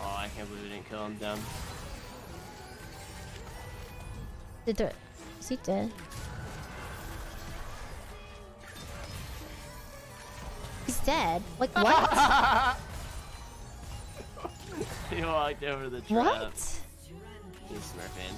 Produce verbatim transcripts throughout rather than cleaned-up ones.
Oh, I can't believe we didn't kill him. Damn. Did the... Is he dead? He's dead? Like, what? He walked over the trap. What? He's smurfing.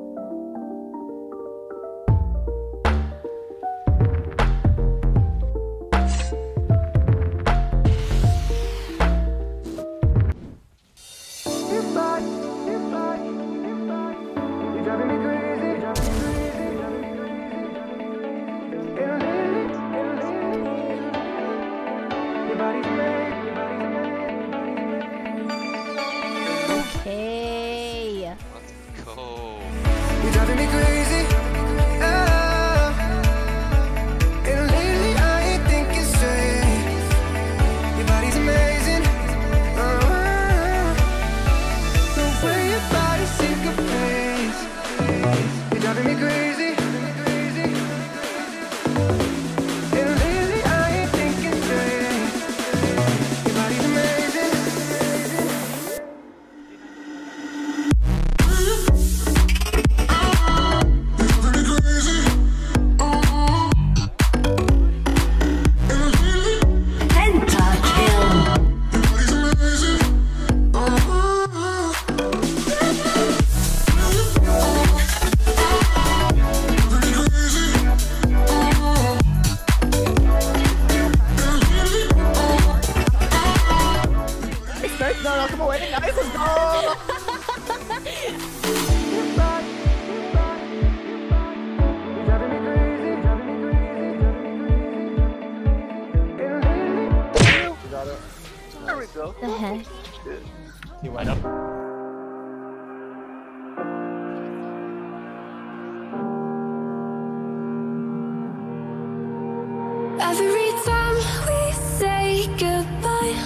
Okay. Let's go. You're driving me crazy. Oh. And lately I ain't thinking straight. Your body's amazing. Oh. The way your body syncopates. You're driving me crazy. And lately I ain't thinking straight. Your body's amazing. No, no, come away. Nice, let's go. There we go. The heck? He went up. Every time we say goodbye,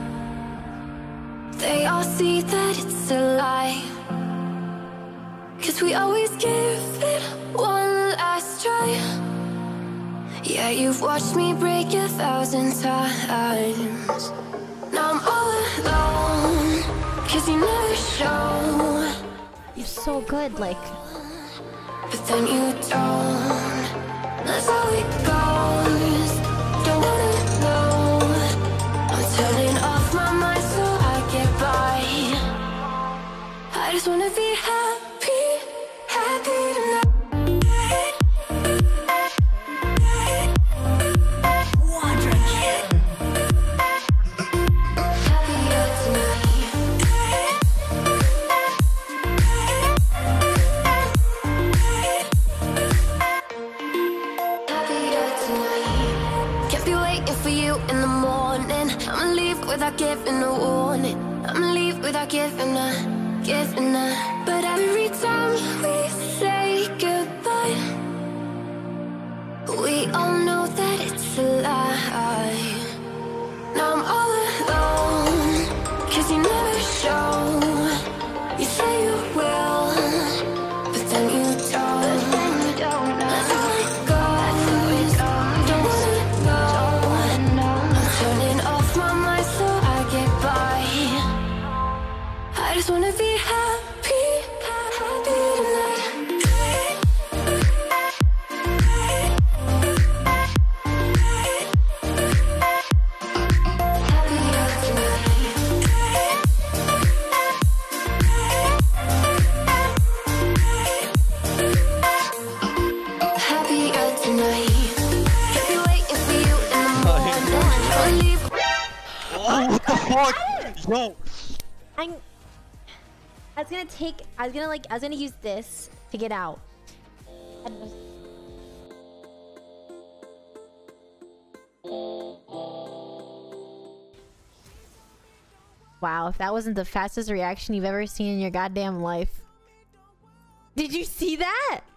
they all see that it's a lie. Cause we always give it one last try. Yeah, you've watched me break a thousand times. Now I'm all alone, cause you never show. You're so good, like... But then you don't. That's how it goes. Don't wanna know. I'm turning off my mind so I get by. I just wanna be happy, happy tonight. Without giving a warning, I'ma leave without giving a, giving a. But every time we say goodbye, we all know that it's a lie. Now I'm all alone, cause you never show. You say you will, but then you don't. But then you don't. That's how it goes. Don't wanna know. I'm turning off my mind so I get by. I just wanna be happy, happy tonight. Happier tonight. Happier tonight. Kept you waiting for you in the morning. I'll leave. What the fuck? Yo. I'm... I was gonna take... I was gonna like... I was gonna use this to get out. I don't know. Wow, if that wasn't the fastest reaction you've ever seen in your goddamn life. Did you see that?